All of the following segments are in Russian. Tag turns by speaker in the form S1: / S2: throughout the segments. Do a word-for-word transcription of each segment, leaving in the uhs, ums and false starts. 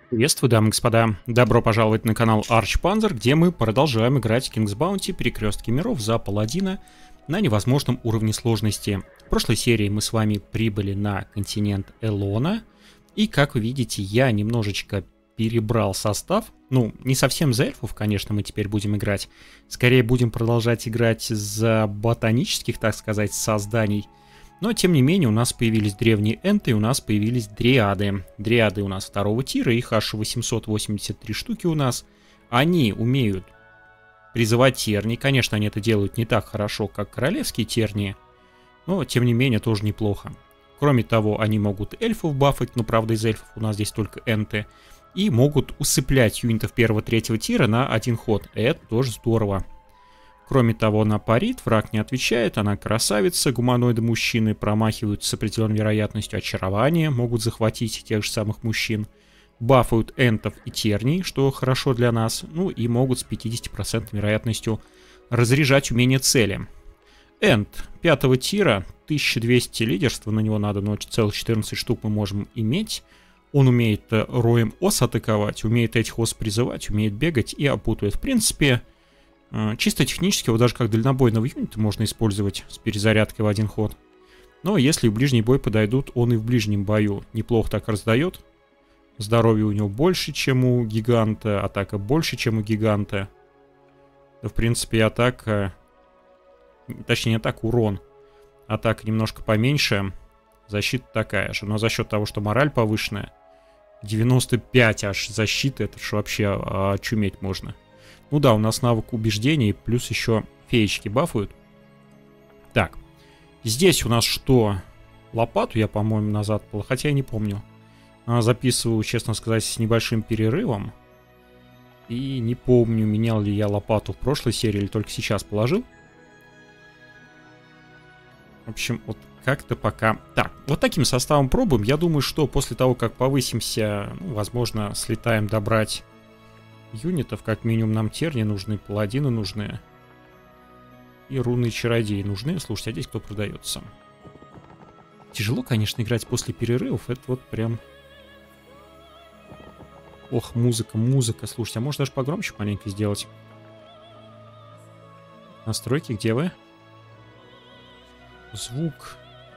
S1: Приветствую, дамы и господа. Добро пожаловать на канал Archpanzer, где мы продолжаем играть King's Bounty Перекрестки миров за паладина на невозможном уровне сложности. В прошлой серии мы с вами прибыли на континент Элона. И, как вы видите, я немножечко перебрал состав. Ну, не совсем за эльфов, конечно, мы теперь будем играть. Скорее будем продолжать играть за ботанических, так сказать, созданий. Но, тем не менее, у нас появились древние энты, и у нас появились дриады. Дриады у нас второго тира, их аж восемьсот восемьдесят три штуки у нас. Они умеют призывать тернии. Конечно, они это делают не так хорошо, как королевские тернии, но, тем не менее, тоже неплохо. Кроме того, они могут эльфов бафать, но, правда, из эльфов у нас здесь только энты. И могут усыплять юнитов первого-третьего тира на один ход. Это тоже здорово. Кроме того, она парит, враг не отвечает, она красавица, гуманоиды мужчины промахивают с определенной вероятностью очарования, могут захватить тех же самых мужчин, бафают энтов и терний, что хорошо для нас, ну и могут с пятидесятипроцентной вероятностью разряжать умение цели. Энт пятого тира, тысяча двести лидерства, на него надо, но целых четырнадцать штук мы можем иметь. Он умеет роем ос атаковать, умеет этих ос призывать, умеет бегать и опутывает. В принципе... Чисто технически его даже как дальнобойного юнита можно использовать с перезарядкой в один ход. Но если в ближний бой подойдут, он и в ближнем бою неплохо так раздает. Здоровье у него больше, чем у гиганта, атака больше, чем у гиганта. Да, в принципе, атака... Точнее, атака урон. Атака немножко поменьше, защита такая же. Но за счет того, что мораль повышенная, девяносто пять аж защиты, это же вообще очуметь можно. Ну да, у нас навык убеждений, плюс еще феечки бафают. Так, здесь у нас что? Лопату я, по-моему, назад был, хотя я не помню. Записываю, честно сказать, с небольшим перерывом. И не помню, менял ли я лопату в прошлой серии или только сейчас положил. В общем, вот как-то пока... Так, вот таким составом пробуем. Я думаю, что после того, как повысимся, ну, возможно, слетаем добрать... юнитов, как минимум нам терни нужны, паладины нужны. И рунные чародеи нужны. Слушайте, а здесь кто продается? Тяжело, конечно, играть после перерывов. Это вот прям... Ох, музыка, музыка. Слушайте, а может даже погромче маленько сделать? Настройки, где вы? Звук.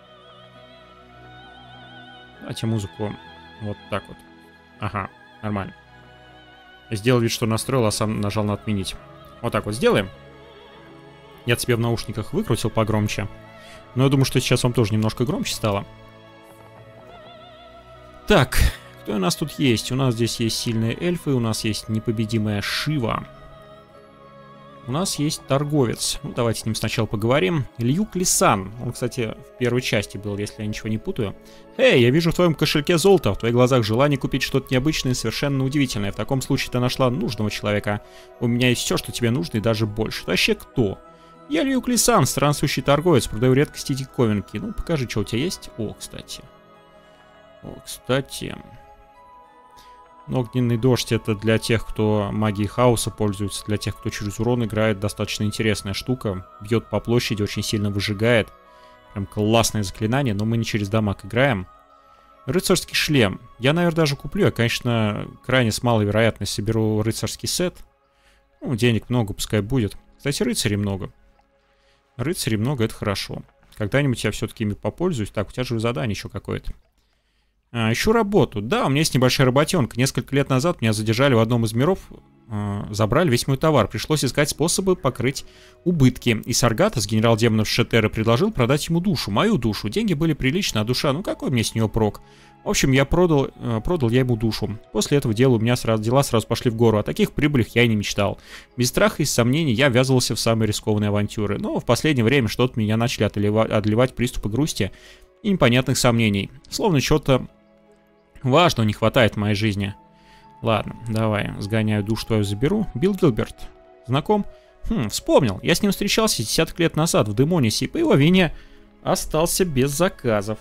S1: Давайте музыку вот так вот. Ага, нормально. Сделал вид, что настроил, а сам нажал на отменить. Вот так вот сделаем. Я тебе в наушниках выкрутил погромче. Но я думаю, что сейчас вам тоже немножко громче стало. Так, кто у нас тут есть? У нас здесь есть сильные эльфы, у нас есть непобедимая Шива. У нас есть торговец. Ну, давайте с ним сначала поговорим. Льюк Лисан. Он, кстати, в первой части был, если я ничего не путаю. Эй, я вижу в твоем кошельке золото. В твоих глазах желание купить что-то необычное и совершенно удивительное. В таком случае ты нашла нужного человека. У меня есть все, что тебе нужно, и даже больше. Ты вообще кто? Я Льюк Лисан, странствующий торговец. Продаю редкости и диковинки. Ну, покажи, что у тебя есть. О, кстати. О, кстати... Огненный дождь — это для тех, кто магией хаоса пользуется, для тех, кто через урон играет, достаточно интересная штука. Бьет по площади, очень сильно выжигает. Прям классное заклинание, но мы не через дамаг играем. Рыцарский шлем. Я, наверное, даже куплю. Я, конечно, крайне с малой вероятностью соберу рыцарский сет. Ну, денег много, пускай будет. Кстати, рыцарей много. Рыцарей много, это хорошо. Когда-нибудь я все-таки ими попользуюсь. Так, у тебя же задание еще какое-то. А, ищу работу. Да, у меня есть небольшая работенка. Несколько лет назад меня задержали в одном из миров, э, забрали весь мой товар. Пришлось искать способы покрыть убытки. И Саргатас, генерал демонов Шетера, предложил продать ему душу, мою душу. Деньги были приличные, а душа, ну какой мне с нее прок? В общем, я продал, э, продал я ему душу. После этого дела у меня сразу, дела сразу пошли в гору. О таких прибылях я и не мечтал. Без страха и сомнений я ввязывался в самые рискованные авантюры. Но в последнее время что-то меня начали одолевать, одолевать приступы грусти и непонятных сомнений. Словно что-то... важного не хватает в моей жизни. Ладно, давай, сгоняю душу твою, заберу. Билл Гилберт. Знаком? Хм, вспомнил. Я с ним встречался десяток лет назад в Демонисе, и по его вине остался без заказов.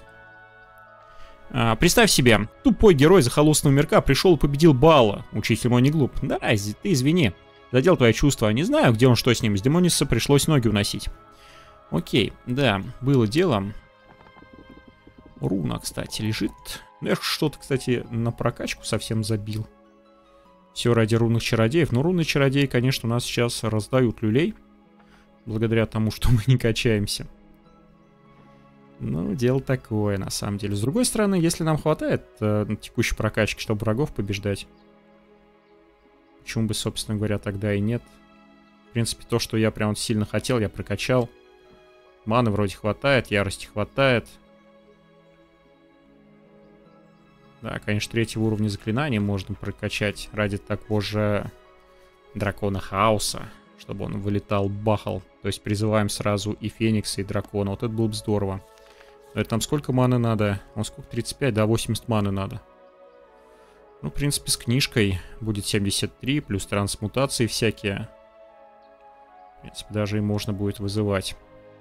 S1: А, представь себе, тупой герой захолустного мирка пришел и победил Баала. Учитель мой не глуп. Да, ты извини. Задел твои чувства. Не знаю, где он, что с ним. С Демониса пришлось ноги уносить. Окей, да, было дело. Руна, кстати, лежит. Я что-то, кстати, на прокачку совсем забил. Все ради рунных чародеев. Но рунные чародеи, конечно, у нас сейчас раздают люлей. Благодаря тому, что мы не качаемся. Ну, дело такое, на самом деле. С другой стороны, если нам хватает э, текущей прокачки, чтобы врагов побеждать, почему бы, собственно говоря, тогда и нет. В принципе, то, что я прям вот сильно хотел, я прокачал. Маны вроде хватает, ярости хватает. Да, конечно, третьего уровня заклинания можно прокачать ради такого же дракона хаоса, чтобы он вылетал, бахал. То есть призываем сразу и Феникса, и дракона. Вот это было бы здорово. Но это нам сколько маны надо? Он сколько? тридцать пять, да, восемьдесят маны надо. Ну, в принципе, с книжкой будет семьдесят три, плюс трансмутации всякие. В принципе, даже и можно будет вызывать.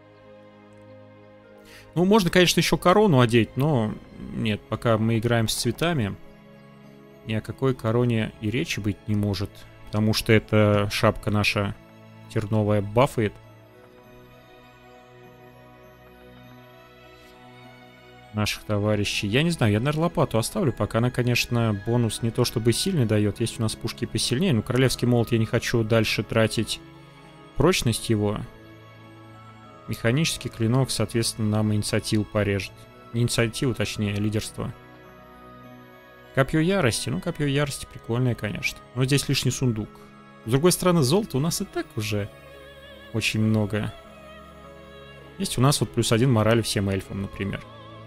S1: Ну, можно, конечно, еще корону одеть, но нет, пока мы играем с цветами, ни о какой короне и речи быть не может. Потому что эта шапка наша терновая бафает. Наших товарищей. Я не знаю, я, наверное, лопату оставлю, пока она, конечно, бонус не то чтобы сильный дает. Есть у нас пушки посильнее. Ну, королевский молот я не хочу дальше тратить прочность его. Механический клинок, соответственно, нам инициативу порежет. Не инициативу, точнее, лидерство. Копье ярости. Ну, копье ярости прикольное, конечно. Но здесь лишний сундук. С другой стороны, золота у нас и так уже очень много. Есть у нас вот плюс один мораль всем эльфам, например.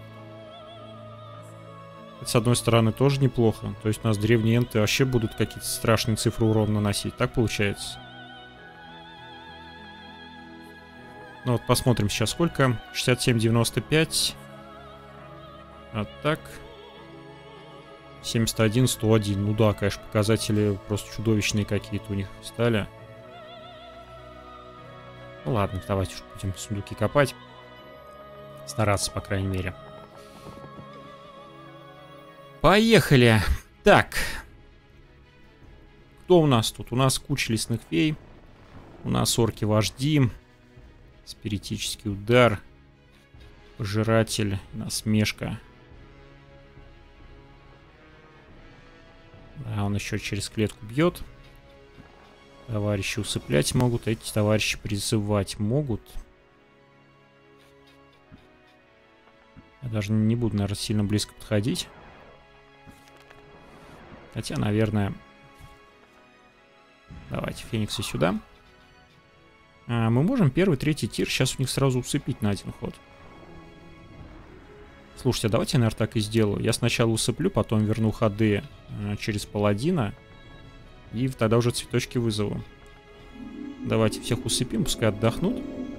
S1: Это, с одной стороны, тоже неплохо. То есть у нас древние энты вообще будут какие-то страшные цифры урона наносить. Так получается. Ну вот посмотрим сейчас сколько. шестьдесят семь девяносто пять. А так. семьдесят один сто один. Ну да, конечно, показатели просто чудовищные какие-то у них стали. Ну ладно, давайте уж будем сундуки копать. Стараться, по крайней мере. Поехали! Так. Кто у нас тут? У нас куча лесных фей. У нас орки-вожди. Спиритический удар. Пожиратель. Насмешка. Да, он еще через клетку бьет. Товарищи усыплять могут. Эти товарищи призывать могут. Я даже не буду, наверное, сильно близко подходить. Хотя, наверное... Давайте Феникса сюда. А, мы можем первый, третий тир сейчас у них сразу усыпить на один ход. Слушайте, а давайте я, наверное, так и сделаю. Я сначала усыплю, потом верну ходы а, через паладина. И тогда уже цветочки вызову. Давайте всех усыпим, пускай отдохнут.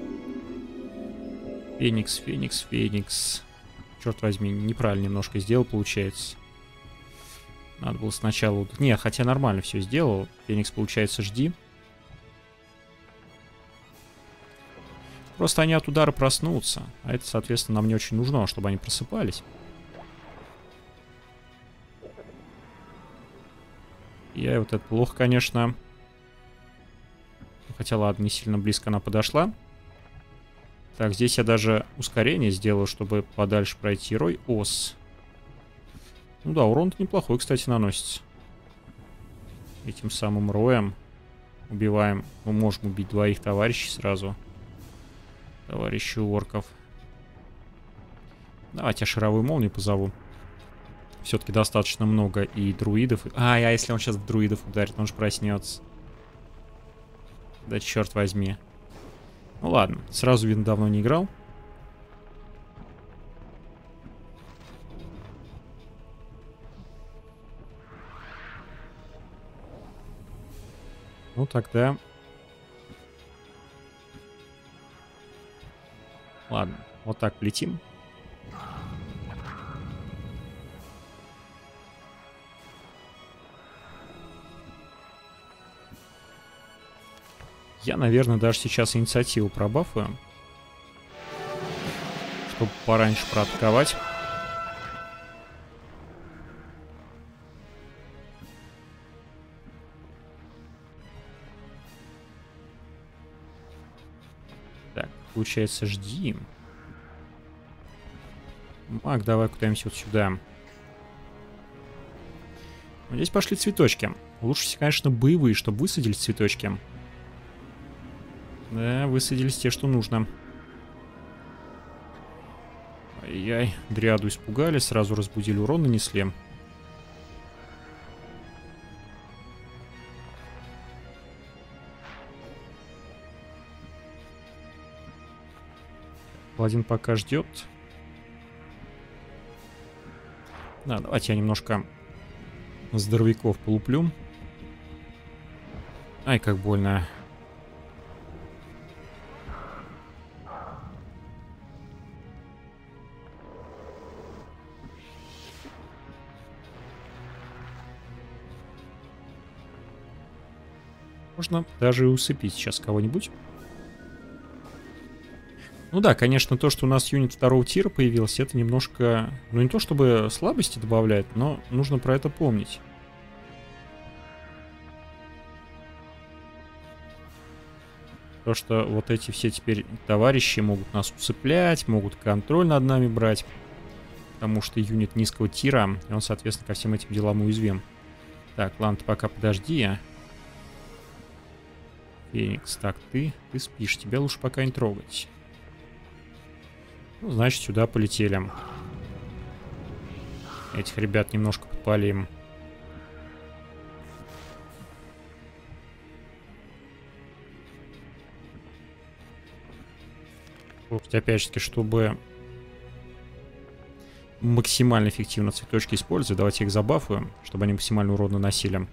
S1: Феникс, Феникс, Феникс. Черт возьми, неправильно немножко сделал, получается. Надо было сначала... Нет, хотя нормально все сделал. Феникс, получается, жди. Просто они от удара проснутся. А это, соответственно, нам не очень нужно, чтобы они просыпались. Я вот это плохо, конечно. Хотя, ладно, не сильно близко она подошла. Так, здесь я даже ускорение сделаю, чтобы подальше пройти. Рой ос. Ну да, урон-то неплохой, кстати, наносится. Этим самым роем убиваем. Мы можем убить двоих товарищей сразу. Товарищи орков. Давайте я шаровую молнию позову. Все-таки достаточно много и друидов. А, а если он сейчас в друидов ударит, он же проснется. Да черт возьми. Ну ладно, сразу видно, давно не играл. Ну тогда... Ладно, вот так летим. Я, наверное, даже сейчас инициативу пробафаю. Чтобы пораньше проатаковать. Так, получается, жди. Маг, давай куда-нибудь вот сюда. Здесь пошли цветочки. Лучше, конечно, боевые, чтобы высадились цветочки. Да, высадились те, что нужно. Ай-яй, дриаду испугали, сразу разбудили, урон нанесли. Паладин пока ждет. Да, давайте я немножко здоровяков полуплю. Ай, как больно. Можно даже усыпить сейчас кого-нибудь. Ну да, конечно, то, что у нас юнит второго тира появился, это немножко... Ну не то чтобы слабости добавляет, но нужно про это помнить. То, что вот эти все теперь товарищи могут нас усыплять, могут контроль над нами брать. Потому что юнит низкого тира, и он, соответственно, ко всем этим делам уязвим. Так, ладно, ты пока подожди. Феникс, так, ты, ты спишь, тебя лучше пока не трогать. Ну, значит, сюда полетели. Этих ребят немножко подпалим. Вот, опять-таки, чтобы максимально эффективно цветочки использовать, давайте их забафуем, чтобы они максимально урон наносили.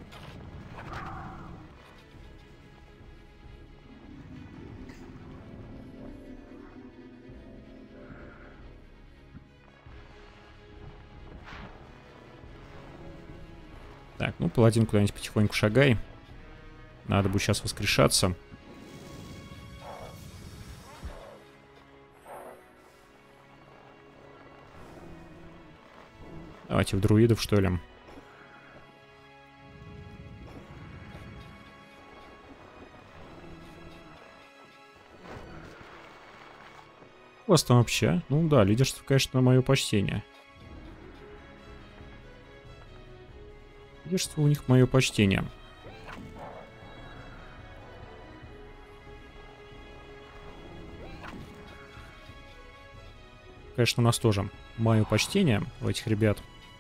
S1: Так, ну, паладин куда-нибудь потихоньку шагай. Надо будет сейчас воскрешаться. Давайте в друидов, что ли. У вас там вообще? Ну да, лидерство, конечно, мое почтение. Лидерство у них мое почтение. Конечно, у нас тоже мое почтение у этих ребят.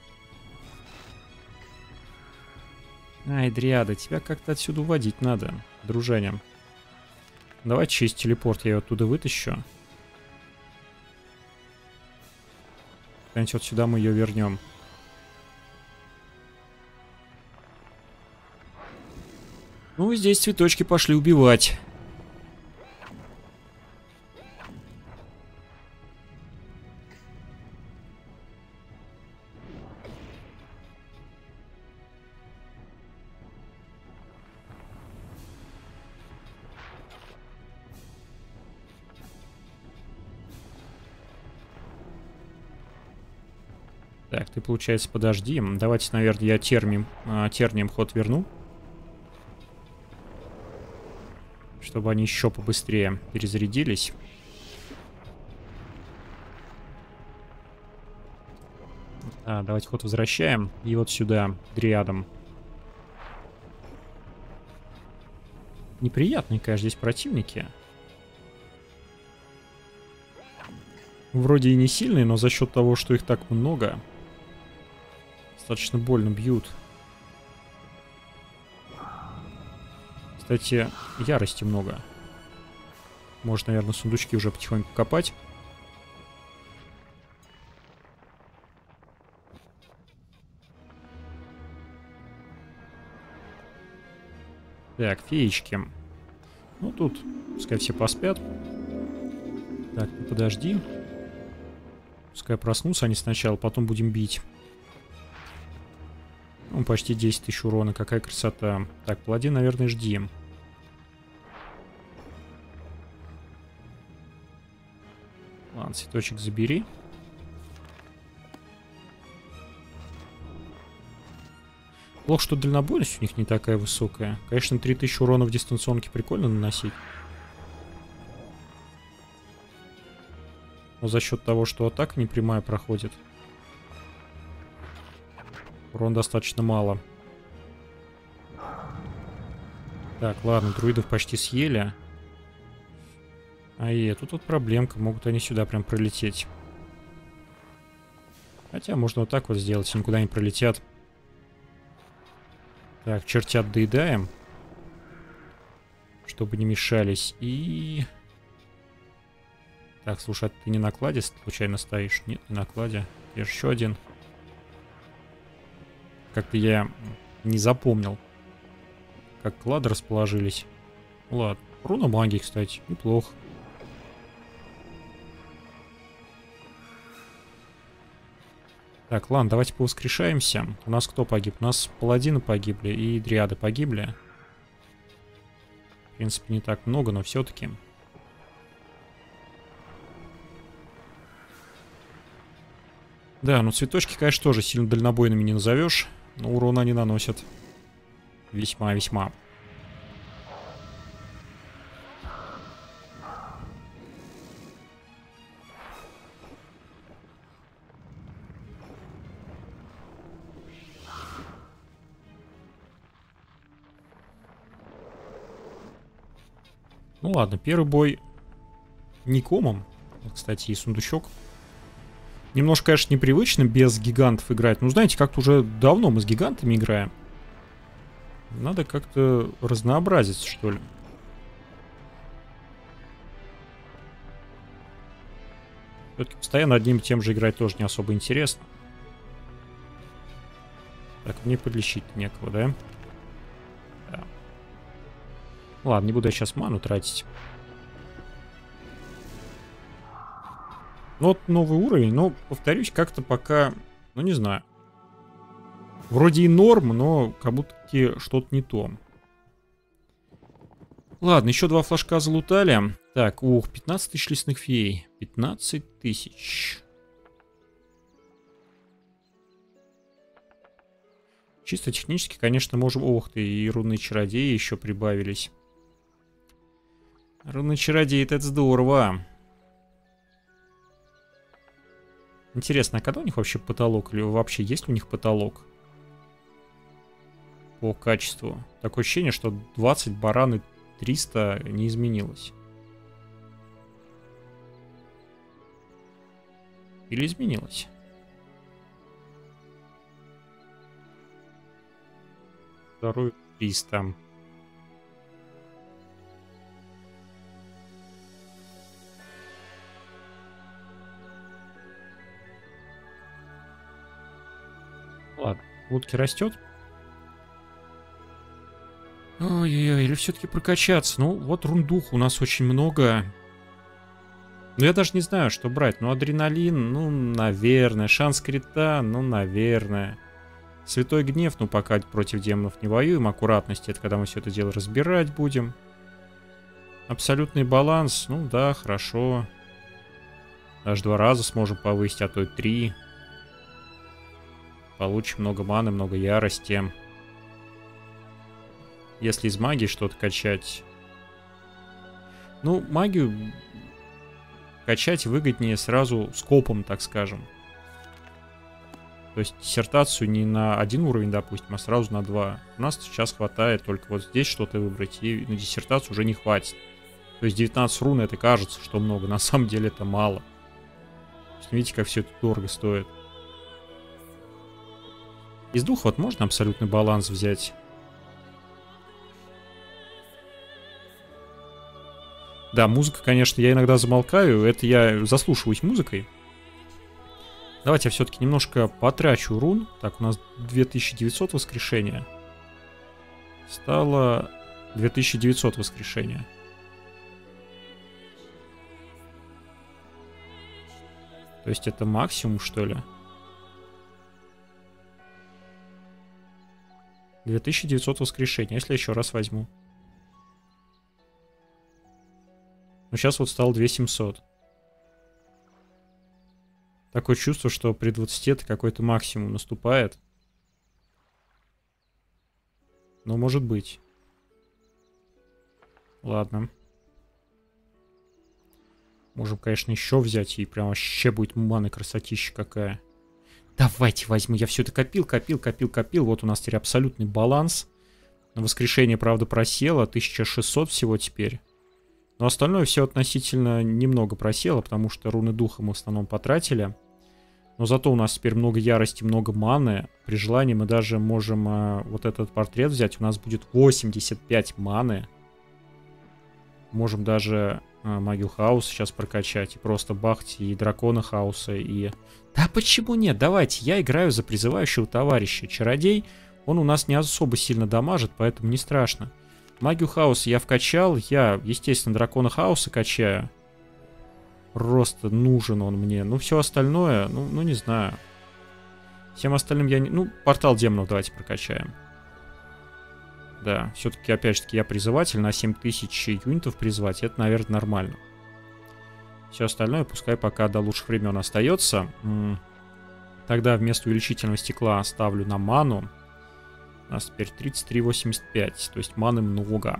S1: Ай, дриада, тебя как-то отсюда уводить надо, дружаня. Давай через телепорт я ее оттуда вытащу. Куда-нибудь вот сюда мы ее вернем. Ну, здесь цветочки пошли убивать. Так, ты, получается, подожди. Давайте, наверное, я термием, а, тернием ход верну. Чтобы они еще побыстрее перезарядились. А, давайте ход возвращаем. И вот сюда, дриадом. Неприятные, конечно, здесь противники. Вроде и не сильные, но за счет того, что их так много, достаточно больно бьют. Кстати, ярости много. Может, наверное, сундучки уже потихоньку копать. Так, феечки. Ну, тут пускай все поспят. Так, ну подожди. Пускай проснутся они сначала, потом будем бить. Ну, почти десять тысяч урона, какая красота. Так, паладин, наверное, жди. Ладно, цветочек забери. Плохо, что дальнобойность у них не такая высокая. Конечно, три тысячи урона в дистанционке прикольно наносить. Но за счет того, что атака непрямая проходит, урон достаточно мало. Так, ладно, друидов почти съели. А и тут вот проблемка. Могут они сюда прям пролететь. Хотя можно вот так вот сделать, никуда не пролетят. Так, чертят доедаем. Чтобы не мешались. И... Так, слушай, а ты не на кладе случайно стоишь? Нет, не на кладе. Я же еще один. Как-то я не запомнил, как клады расположились. Ладно. Руна магии, кстати. Неплохо. Так, ладно, давайте повоскрешаемся. У нас кто погиб? У нас паладины погибли и дриады погибли. В принципе, не так много, но все-таки. Да, ну цветочки, конечно, тоже сильно дальнобойными не назовешь, но урона они наносят весьма-весьма. Ну ладно, первый бой Никомом. Кстати, и сундучок. Немножко, конечно, непривычно без гигантов играть. Ну, знаете, как-то уже давно мы с гигантами играем. Надо как-то разнообразить, что ли. Все-таки постоянно одним и тем же играть тоже не особо интересно. Так, мне подлечить некого, да? Да. Ладно, не буду я сейчас ману тратить. Ну, вот новый уровень, но, повторюсь, как-то пока, ну, не знаю. Вроде и норм, но как будто что-то не то. Ладно, еще два флажка залутали. Так, ух, пятнадцать тысяч лесных фей. пятнадцать тысяч. Чисто технически, конечно, можем... Ох ты, и рунные чародеи еще прибавились. Рунные чародеи, это здорово. Интересно, а когда у них вообще потолок? Или вообще есть ли у них потолок? По качеству. Такое ощущение, что двадцать бараны триста не изменилось. Или изменилось? Второй триста. Ладно, лутки растет. Ой-ой-ой, или все-таки прокачаться? Ну, вот рундух у нас очень много. Ну, я даже не знаю, что брать. Ну, адреналин, ну, наверное. Шанс крита, ну, наверное. Святой гнев, ну, пока против демонов не воюем. Аккуратность, это когда мы все это дело разбирать будем. Абсолютный баланс, ну, да, хорошо. Даже два раза сможем повысить, а то и три. Получим много маны, много ярости. Если из магии что-то качать... Ну, магию качать выгоднее сразу скопом, так скажем. То есть диссертацию не на один уровень, допустим, а сразу на два. У нас сейчас хватает только вот здесь что-то выбрать, и на диссертацию уже не хватит. То есть девятнадцать рун, это кажется, что много. На самом деле это мало. То есть, видите, как все это дорого стоит. Из двух вот можно абсолютный баланс взять. Да, музыка, конечно, я иногда замолкаю. Это я заслушиваюсь музыкой. Давайте я все-таки немножко потрачу рун. Так, у нас две тысячи девятьсот воскрешения. Стало две тысячи девятьсот воскрешения. То есть это максимум, что ли? две тысячи девятьсот воскрешения, если я еще раз возьму. Ну, сейчас вот стало две тысячи семьсот. Такое чувство, что при двадцати это какой-то максимум наступает. Но может быть. Ладно. Можем, конечно, еще взять, и прям вообще будет маны красотища какая. Давайте возьму. Я все это копил, копил, копил, копил. Вот у нас теперь абсолютный баланс. На воскрешение, правда, просело. тысяча шестьсот всего теперь. Но остальное все относительно немного просело, потому что руны духа мы в основном потратили. Но зато у нас теперь много ярости, много маны. При желании мы даже можем э, вот этот портрет взять. У нас будет восемьдесят пять маны. Можем даже э, магию хаоса сейчас прокачать. И просто бахать и дракона хаоса, и... Да почему нет? Давайте, я играю за призывающего товарища. Чародей, он у нас не особо сильно дамажит, поэтому не страшно. Магию хаоса я вкачал. Я, естественно, дракона хаоса качаю. Просто нужен он мне. Ну, все остальное, ну, ну, не знаю. Всем остальным я не... Ну, портал демонов давайте прокачаем. Да, все-таки, опять же таки, я призыватель. На семь тысяч юнитов призвать, это, наверное, нормально. Все остальное пускай пока до лучших времен остается. Тогда вместо увеличительного стекла ставлю на ману. У нас теперь тридцать три восемьдесят пять. То есть маны много.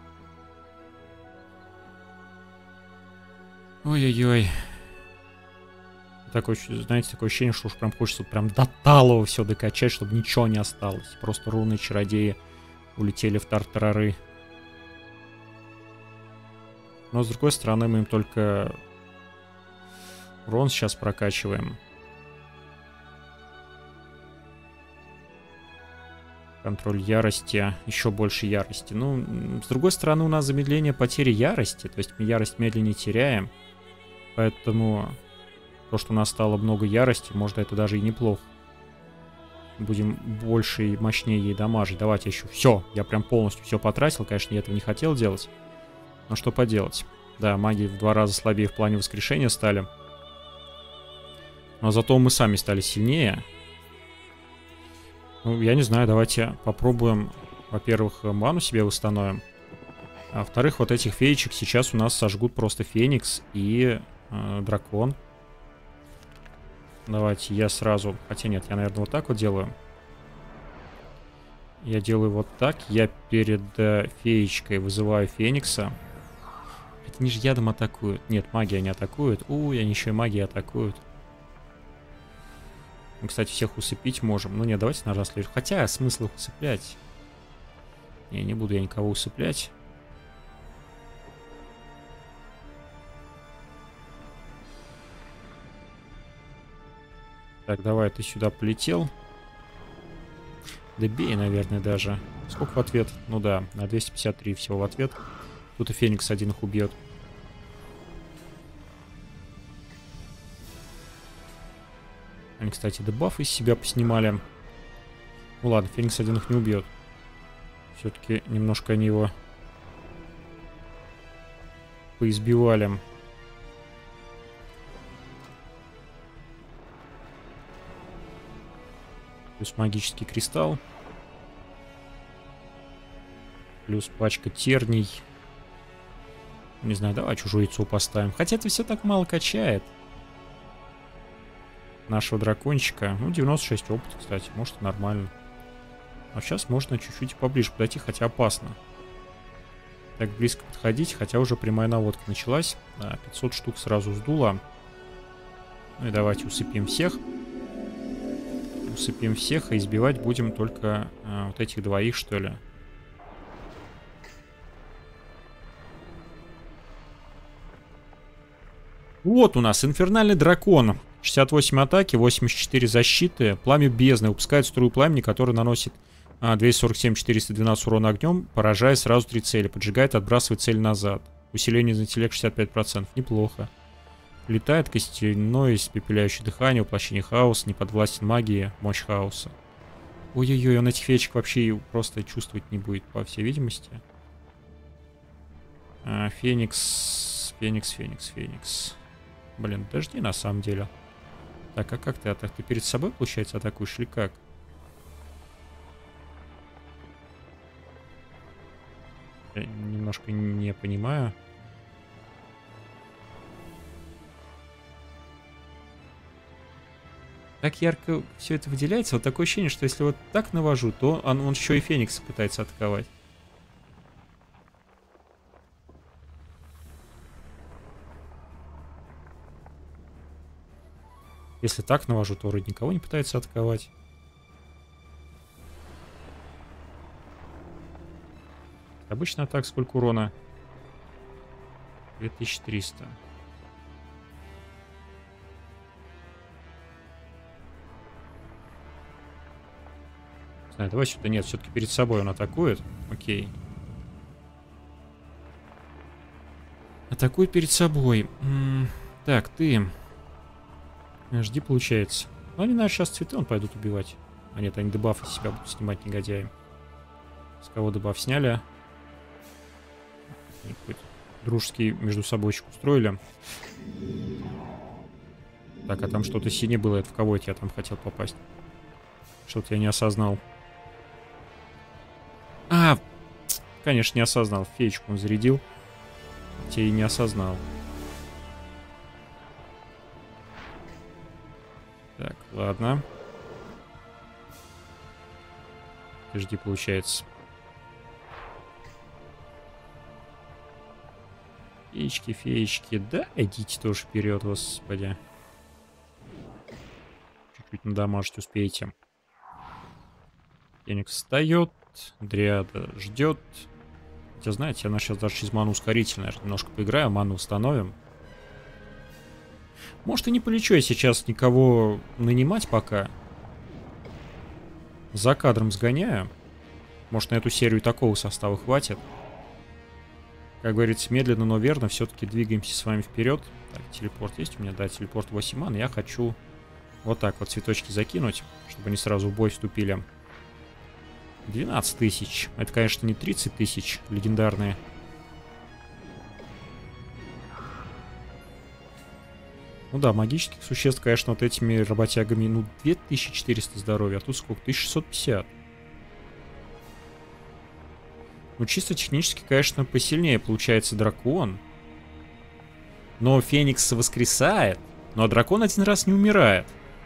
S1: Ой-ой-ой. Такое, знаете, такое ощущение, что уж прям хочется прям до талого все докачать, чтобы ничего не осталось. Просто руны чародеи улетели в тартарары. Но с другой стороны, мы им только урон сейчас прокачиваем. Контроль ярости, еще больше ярости. Ну, с другой стороны, у нас замедление потери ярости. То есть мы ярость медленнее теряем. Поэтому то, что у нас стало много ярости, может, это даже и неплохо. Будем больше и мощнее ей дамажить. Давайте еще. Все, я прям полностью все потратил. Конечно, я этого не хотел делать. Но что поделать. Да, маги в два раза слабее в плане воскрешения стали. Но зато мы сами стали сильнее. Ну, я не знаю, давайте попробуем, во-первых, ману себе восстановим. А во-вторых, вот этих феечек сейчас у нас сожгут просто Феникс и э, дракон. Давайте я сразу... Хотя нет, я, наверное, вот так вот делаю. Я делаю вот так. Я перед э, феечкой вызываю Феникса. Это они же ядом атакуют. Нет, магия не атакует. Ой, они еще и магией атакуют. Мы, кстати, всех усыпить можем. Ну нет, давайте на раз лишь. Хотя смысл их усыплять. Не, не буду я никого усыплять. Так, давай, ты сюда полетел. Да бей, наверное, даже. Сколько в ответ? Ну да, на двести пятьдесят три всего в ответ. Тут и Феникс один их убьет. Они, кстати, дебаф из себя поснимали. Ну ладно, Феникс один их не убьет. Все-таки немножко они его поизбивали. Плюс магический кристалл. Плюс пачка терний. Не знаю, давай чужое яйцо поставим. Хотя это все так мало качает. Нашего дракончика. Ну, девяносто шесть опыта, кстати. Может, и нормально. А сейчас можно чуть-чуть поближе подойти, хотя опасно. Так близко подходить, хотя уже прямая наводка началась. Да, пятьсот штук сразу сдуло. Ну и давайте усыпим всех. Усыпим всех, и избивать будем только а, вот этих двоих, что ли. Вот у нас инфернальный дракон. шестьдесят восемь атаки, восемьдесят четыре защиты. Пламя бездны. Выпускает струю пламени, который наносит а, двести сорок семь четыреста двенадцать урона огнем, поражая сразу три цели. Поджигает, отбрасывает цель назад. Усиление за интеллект шестьдесят пять процентов. Неплохо. Летает костяное, испепеляющее дыхание, воплощение хаоса, не подвластен магии, мощь хаоса. Ой-ой-ой, он этих феечек вообще просто чувствовать не будет, по всей видимости. А, Феникс, Феникс, Феникс, Феникс. Блин, подожди, на самом деле. Так, а как ты атакуешь? Ты перед собой, получается, атакуешь или как? Я немножко не понимаю. Так ярко все это выделяется. Вот такое ощущение, что если вот так навожу, то он, он еще и Феникса пытается атаковать. Если так навожу, то вроде никого не пытается атаковать. Обычно так сколько урона? две тысячи триста. Не знаю, давай сюда. Нет, все-таки перед собой он атакует. Окей. Атакует перед собой. М-м, так, ты... Жди, получается. Ну, они, наверное, сейчас цветы он пойдут убивать. А нет, они дебафы с себя будут снимать, негодяи. С кого дебаф сняли? Какой-то дружеский между собойчик устроили. Так, а там что-то синее было. Это в кого это я там хотел попасть? Что-то я не осознал. А, конечно, не осознал. Феечку он зарядил. Хотя и не осознал. Так, ладно. Жди, получается. Феечки, феечки. Да, идите тоже вперед, господи. Чуть-чуть надамажить успеете. Феникс встает. Дриада ждет. Хотя, знаете, она сейчас даже через ману ускорительная. Немножко поиграю, ману установим. Может, и не полечу я сейчас никого нанимать пока. За кадром сгоняю. Может, на эту серию такого состава хватит. Как говорится, медленно, но верно. Все-таки двигаемся с вами вперед. Так, телепорт есть у меня? Да, телепорт восемь ман. Я хочу вот так вот цветочки закинуть, чтобы они сразу в бой вступили. двенадцать тысяч. Это, конечно, не тридцать тысяч легендарные. Ну да, магических существ, конечно, вот этими работягами, ну, две тысячи четыреста здоровья, а тут сколько? тысяча шестьсот пятьдесят. Ну, чисто технически, конечно, посильнее получается дракон. Но Феникс воскресает. Ну, а дракон один раз не умирает.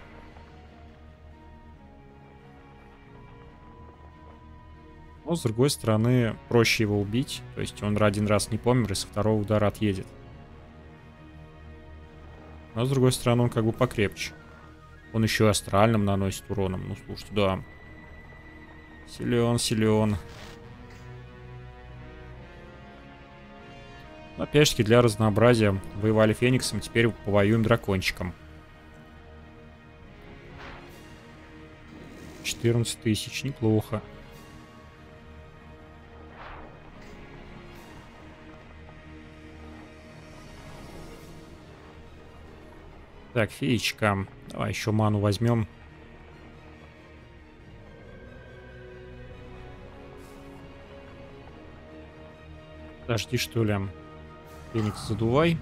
S1: Но, с другой стороны, проще его убить. То есть он один раз не помер и со второго удара отъедет. Но, с другой стороны, он как бы покрепче. Он еще астральным наносит уроном. Ну, слушайте, да. Силен, силен. Опять же, для разнообразия воевали Фениксом, теперь повоюем дракончиком. четырнадцать тысяч, неплохо. Так, феечка. Давай еще ману возьмем. Подожди, что ли. Феникс, задувай.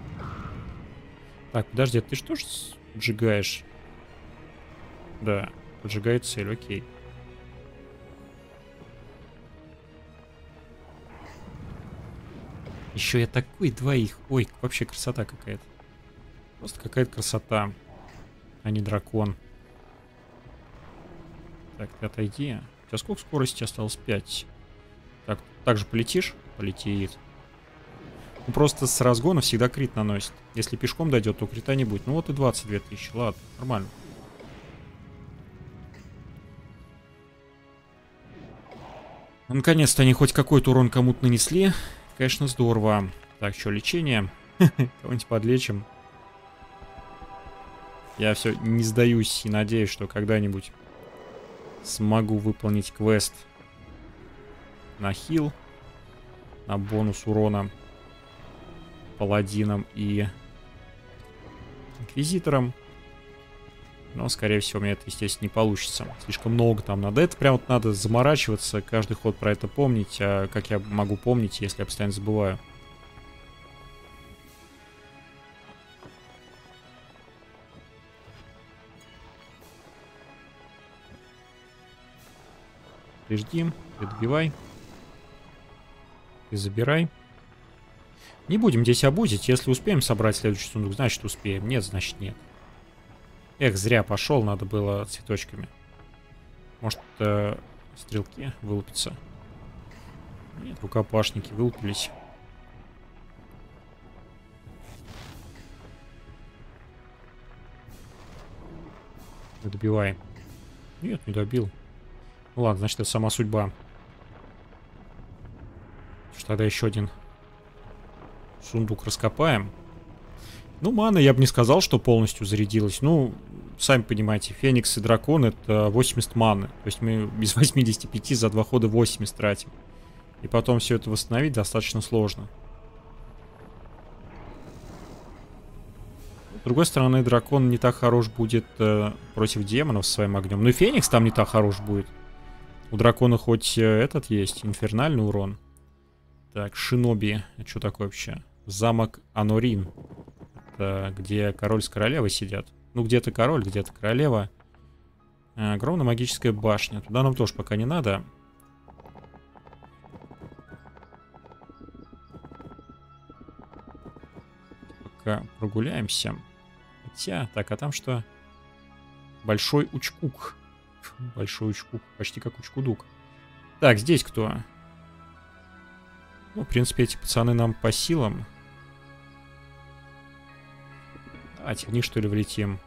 S1: Так, подожди, а ты что ж поджигаешь? Да, поджигает цель, окей. Еще я такой двоих. Ой, вообще красота какая-то. Просто какая-то красота, а не дракон. Так, ты отойди. У тебя сколько скорости осталось? пять. Так, так же полетишь? Полетит. Ну, просто с разгона всегда крит наносит. Если пешком дойдет, то крита не будет. Ну вот и двадцать две тысячи. Ладно, нормально. Наконец-то они хоть какой-то урон кому-то нанесли. Конечно, здорово. Так, что, лечение? Кого-нибудь подлечим. Я все не сдаюсь и надеюсь, что когда-нибудь смогу выполнить квест на хил, на бонус урона паладином и инквизитором. Но, скорее всего, у меня это, естественно, не получится. Слишком много там надо. Это прям вот надо заморачиваться, каждый ход про это помнить. А как я могу помнить, если я постоянно забываю? Ты жди, ты добивай. Ты забирай. Не будем здесь обузить. Если успеем собрать следующий сундук, значит успеем. Нет, значит нет. Эх, зря пошел, надо было цветочками. Может, э, стрелки вылупятся. Нет, рукопашники вылупились. Добивай. Нет, не добил. Ну ладно, значит, это сама судьба. Может, тогда еще один сундук раскопаем. Ну, мана, я бы не сказал, что полностью зарядилась. Ну, сами понимаете, Феникс и Дракон — это восемьдесят маны. То есть мы без восьмидесяти пяти за два хода восемьдесят тратим. И потом все это восстановить достаточно сложно. С другой стороны, Дракон не так хорош будет э, против демонов своим огнем. Ну и Феникс там не так хорош будет. У Дракона хоть э, этот есть, инфернальный урон. Так, Шиноби. Это что такое вообще? Замок Анорин. Это где король с королевой сидят. Ну, где-то король, где-то королева. Э, огромная магическая башня. Туда нам тоже пока не надо. Пока прогуляемся. Хотя, так, а там что? Большой Учкук. Большой Учкук. Почти как Учкудук. Так, здесь кто? Ну, в принципе, эти пацаны нам по силам. Давайте в них, что ли, влетим.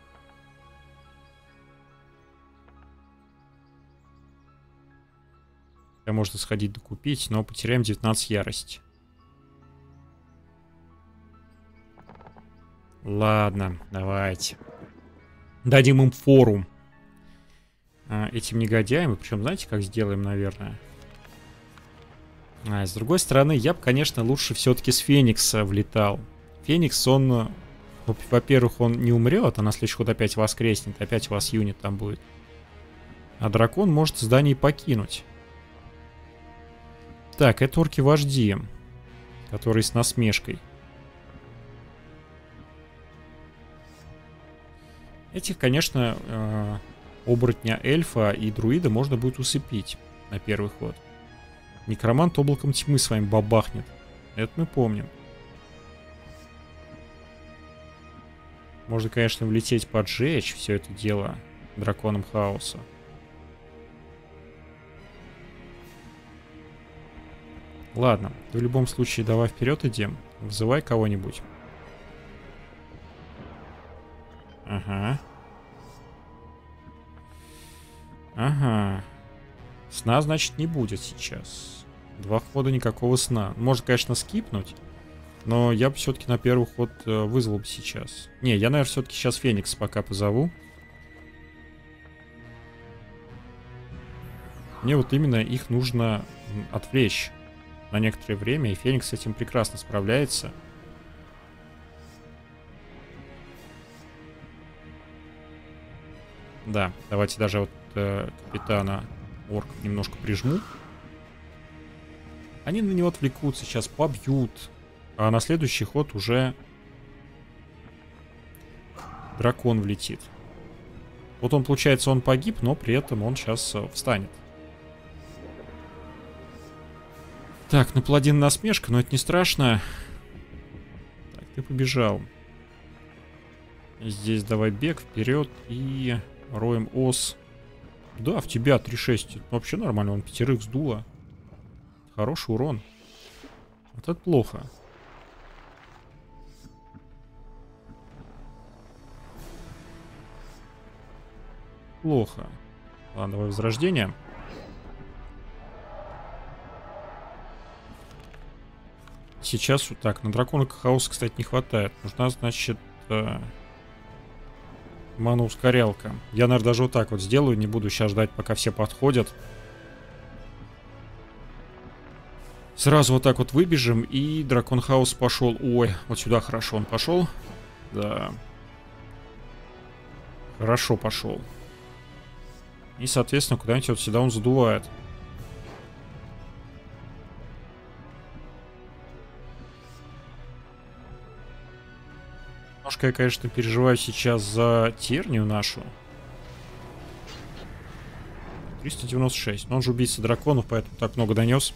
S1: Я можно сходить докупить, но потеряем девятнадцать ярости. Ладно, давайте. Дадим им фору. А, этим негодяям. И причем, знаете, как сделаем, наверное? А, с другой стороны, я бы, конечно, лучше все-таки с Феникса влетал. Феникс, он... Ну, во-первых, он не умрет, а на следующий ход опять воскреснет. Опять у вас юнит там будет. А дракон может здание покинуть. Так, это орки-вожди, которые с насмешкой. Этих, конечно, э, оборотня эльфа и друида можно будет усыпить на первый ход. Некромант облаком тьмы с вами бабахнет. Это мы помним. Можно, конечно, влететь, поджечь все это дело драконом хаоса. Ладно, в любом случае давай вперед идем. Вызывай кого-нибудь. Ага. Ага. Сна, значит, не будет сейчас. Два хода, никакого сна. Можно, конечно, скипнуть. Но я бы все-таки на первый ход э, вызвал бы сейчас. Не, я, наверное, все-таки сейчас Феникс пока позову. Мне вот именно их нужно отвлечь на некоторое время. И Феникс с этим прекрасно справляется. Да, давайте даже вот э, капитана орк немножко прижму. Они на него отвлекутся, сейчас побьют. А на следующий ход уже дракон влетит. Вот он, получается, он погиб, но при этом он сейчас э, встанет. Так, ну паладин насмешка, но это не страшно. Так, ты побежал. Здесь давай бег вперед и... Роем ос. Да, в тебя три шесть. Вообще нормально, он пятерых сдуло. Хороший урон. Вот это плохо. Плохо. Ладно, давай возрождение. Сейчас вот так. На дракона хаоса, кстати, не хватает. Нужна, значит... Мана-ускорялка. Я, наверное, даже вот так вот сделаю. Не буду сейчас ждать, пока все подходят. Сразу вот так вот выбежим. И дракон хаос пошел. Ой, вот сюда хорошо он пошел. Да. Хорошо пошел. И, соответственно, куда-нибудь вот сюда он задувает. Немножко я, конечно, переживаю сейчас за тернию нашу. триста девяносто шесть. Но он же убийца драконов, поэтому так много донес.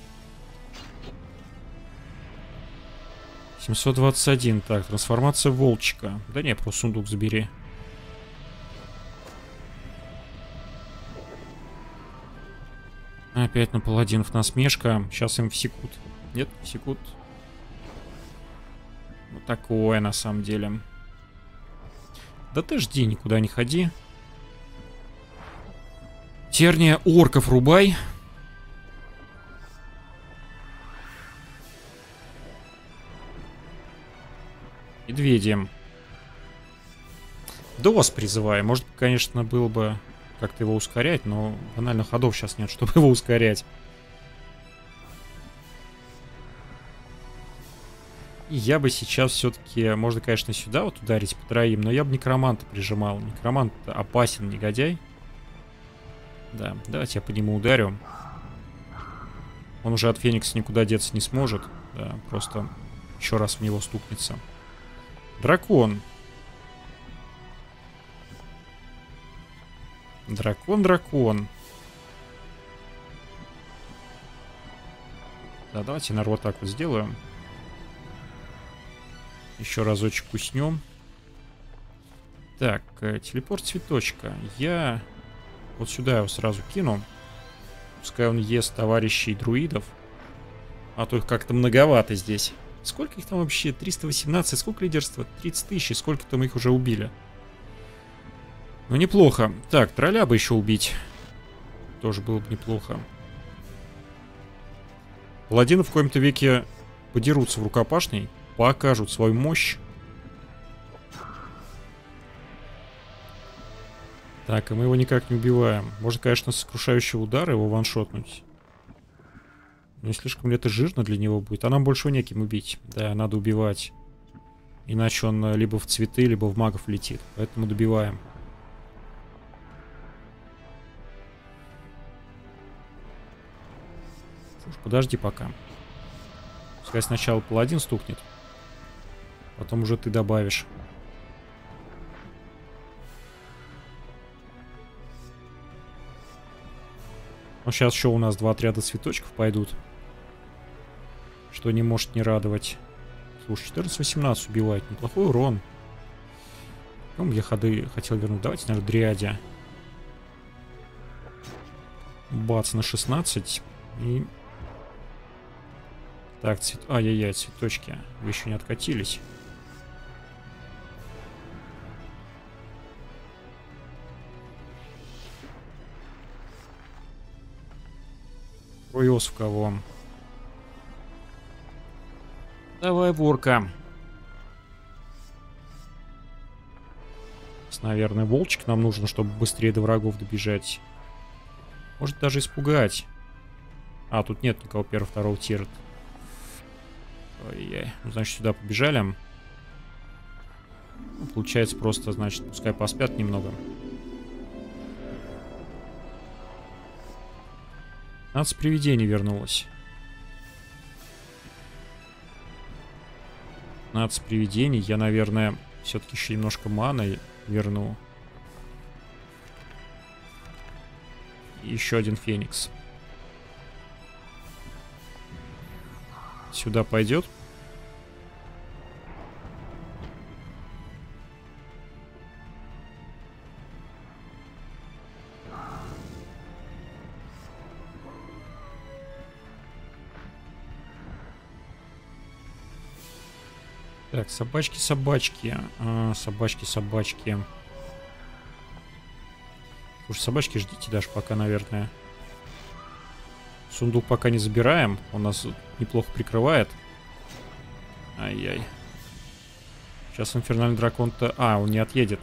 S1: семьсот двадцать один. Так, трансформация волчика. Да не, просто сундук забери. Опять на паладинов насмешка. Сейчас им всекут. Нет, всекут. Вот такое на самом деле. Да ты жди, никуда не ходи. Терния орков рубай. Медведи. Дос призываем. Может, конечно, было бы как-то его ускорять, но банально ходов сейчас нет, чтобы его ускорять. И я бы сейчас все-таки, можно, конечно, сюда вот ударить по троим, но я бы некроманта прижимал. Некромант опасен, негодяй. Да, давайте я по нему ударю. Он уже от Феникса никуда деться не сможет. Да, просто еще раз в него стукнется. Дракон. Дракон, дракон. Да, давайте, наверное, вот так вот сделаем. Еще разочек куснем. Так, телепорт цветочка. Я вот сюда его сразу кину. Пускай он ест товарищей друидов. А то их как-то многовато здесь. Сколько их там вообще? триста восемнадцать. Сколько лидерства? тридцать тысяч. Сколько там их уже убили? Ну, неплохо. Так, тролля бы еще убить. Тоже было бы неплохо. Паладины в коем-то веке подерутся в рукопашной. Покажут свою мощь. Так, и мы его никак не убиваем. Можно, конечно, с сокрушающего удара его ваншотнуть. Но слишком ли это жирно для него будет? А нам больше неким убить. Да, надо убивать. Иначе он либо в цветы, либо в магов летит. Поэтому добиваем. Слушай, подожди пока. Пускай сначала паладин стукнет. Потом уже ты добавишь. Ну, сейчас еще у нас два отряда цветочков пойдут. Что не может не радовать. Слушай, четырнадцать восемнадцать убивает. Неплохой урон. Ну, я ходы хотел вернуть. Давайте, наверное, дриаде. Бац, на шестнадцать. И... Так, цвет... Ай-яй-яй, цветочки. Вы еще не откатились. Руёс в кого? Давай, ворка. Наверное, волчик нам нужен, чтобы быстрее до врагов добежать. Может даже испугать. А, тут нет никого первого, второго тира. Ой-ой. Ну, значит, сюда побежали. Ну, получается просто, значит, пускай поспят немного. пятнадцать привидений вернулось. пятнадцать привидений. Я, наверное, все-таки еще немножко маны верну. И еще один феникс. Сюда пойдет. Так, собачки, собачки. А, собачки, собачки. Уж собачки ждите даже пока, наверное. Сундук пока не забираем. Он нас неплохо прикрывает. Ай-яй. Сейчас инфернальный дракон-то... А, он не отъедет.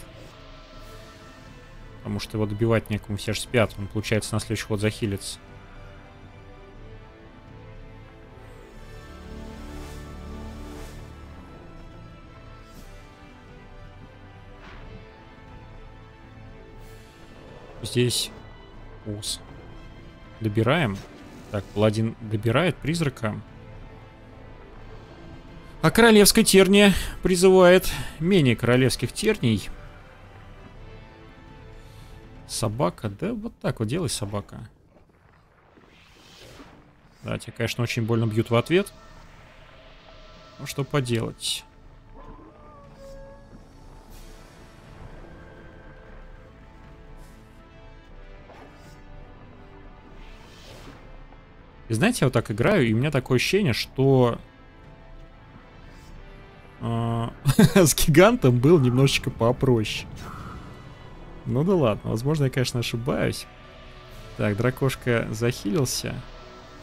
S1: Потому что его добивать некому. Все же спят. Он, получается, на следующий ход захилится. Здесь ус. Добираем. Так, паладин добирает призрака. А королевская терния призывает менее королевских терний. Собака. Да вот так вот делай, собака. Да, тебя, конечно, очень больно бьют в ответ. Ну, что поделать. И знаете, я вот так играю, и у меня такое ощущение, что э, с гигантом был немножечко попроще. Ну да ладно, возможно, я, конечно, ошибаюсь. Так, дракошка захилился.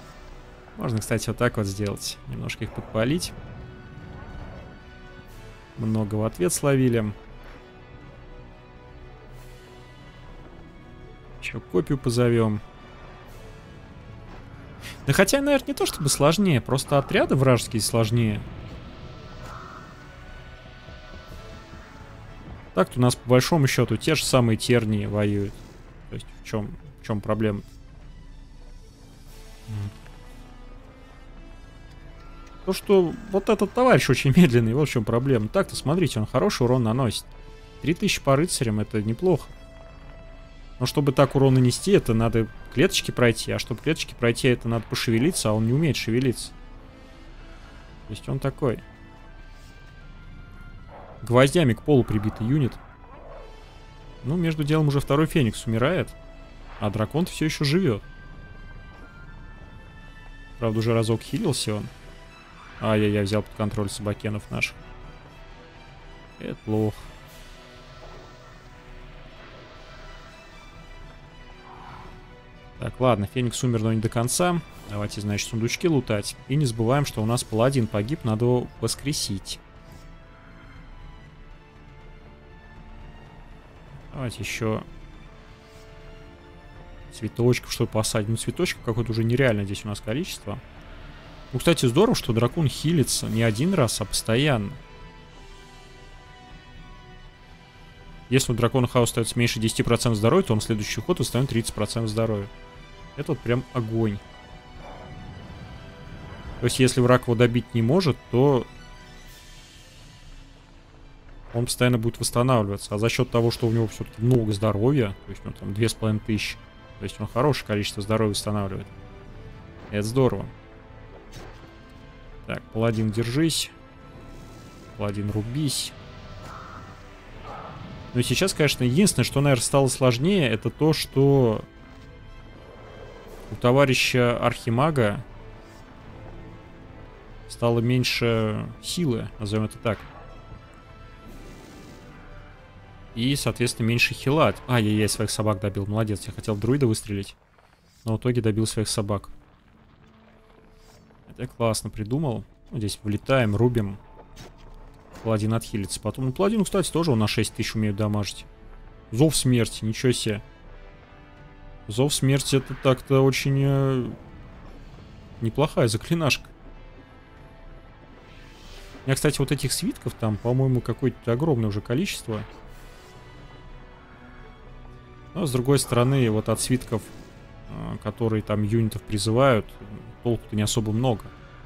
S1: Можно, кстати, вот так вот сделать. Немножко их подпалить. Много в ответ словили. Еще копию позовем. Да хотя, наверное, не то чтобы сложнее, просто отряды вражеские сложнее. Так-то у нас по большому счету те же самые тернии воюют. То есть в чем, в чем проблема? То, что вот этот товарищ очень медленный, вот в чем проблема. Так-то, смотрите, он хороший урон наносит. три тысячи по рыцарям, это неплохо. Но чтобы так урон нанести, это надо клеточки пройти. А чтобы клеточки пройти, это надо пошевелиться, а он не умеет шевелиться. То есть он такой. Гвоздями к полу прибитый юнит. Ну, между делом уже второй Феникс умирает. А дракон все еще живет. Правда, уже разок хилился он. Ай-яй-яй, взял под контроль собакенов наших. Это плохо. Так, ладно, Феникс умер, но не до конца. Давайте, значит, сундучки лутать. И не забываем, что у нас паладин погиб, надо его воскресить. Давайте еще цветочков, что посадить. Ну, цветочков какое-то уже нереально здесь у нас количество. Ну, кстати, здорово, что дракон хилится не один раз, а постоянно. Если у дракона хаос остается меньше десяти процентов здоровья, то он в следующий ход установит тридцать процентов здоровья. Это вот прям огонь. То есть, если враг его добить не может, то он постоянно будет восстанавливаться. А за счет того, что у него все-таки много здоровья, то есть у него там две с половиной тысячи, то есть он хорошее количество здоровья восстанавливает. Это здорово. Так, паладин, держись. Паладин, рубись. Ну и сейчас, конечно, единственное, что, наверное, стало сложнее, это то, что у товарища Архимага стало меньше силы, назовем это так. И, соответственно, меньше хила. А, я, я своих собак добил. Молодец, я хотел в друида выстрелить, но в итоге добил своих собак. Это классно придумал. Здесь влетаем, рубим. Паладин отхилится потом. Ну, паладину, кстати, тоже он на шесть тысяч умеет дамажить. Зов смерти, ничего себе. Зов смерти — это так-то очень э, неплохая заклинашка. У меня, кстати, вот этих свитков там, по-моему, какое-то огромное уже количество. Но, с другой стороны, вот от свитков, э, которые там юнитов призывают, толку-то не особо много.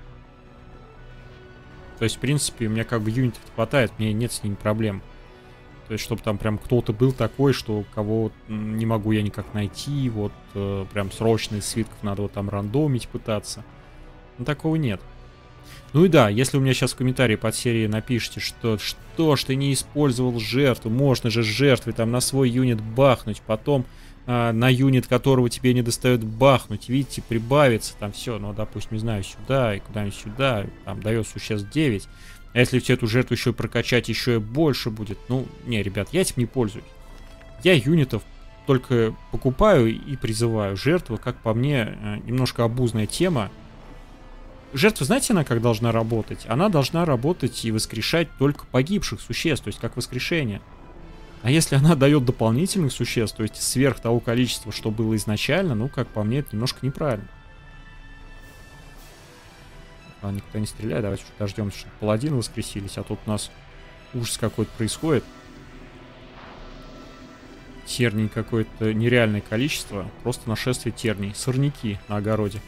S1: То есть, в принципе, у меня как бы юнитов хватает, мне нет с ними проблем. То есть, чтобы там прям кто-то был такой, что кого не могу я никак найти, вот э, прям срочно из свитков надо вот там рандомить пытаться. Ну, такого нет. Ну и да, если у меня сейчас в комментарии под серией напишите, что что ж ты не использовал жертву, можно же жертвы там на свой юнит бахнуть, потом э, на юнит, которого тебе не достает бахнуть, видите, прибавится там все, ну, допустим, не знаю, сюда и куда-нибудь сюда, там дает существ девять. А если все эту жертву еще и прокачать, еще и больше будет. Ну, не, ребят, я этим не пользуюсь. Я юнитов только покупаю и призываю. Жертва, как по мне, немножко обузная тема. Жертва, знаете, она как должна работать? Она должна работать и воскрешать только погибших существ, то есть как воскрешение. А если она дает дополнительных существ, то есть сверх того количества, что было изначально, ну, как по мне, это немножко неправильно. А, никто не стреляет, давайте дождемся, чтобы паладины воскресились, а тут у нас ужас какой-то происходит. Терний какое-то нереальное количество, просто нашествие терний, сорняки на огороде.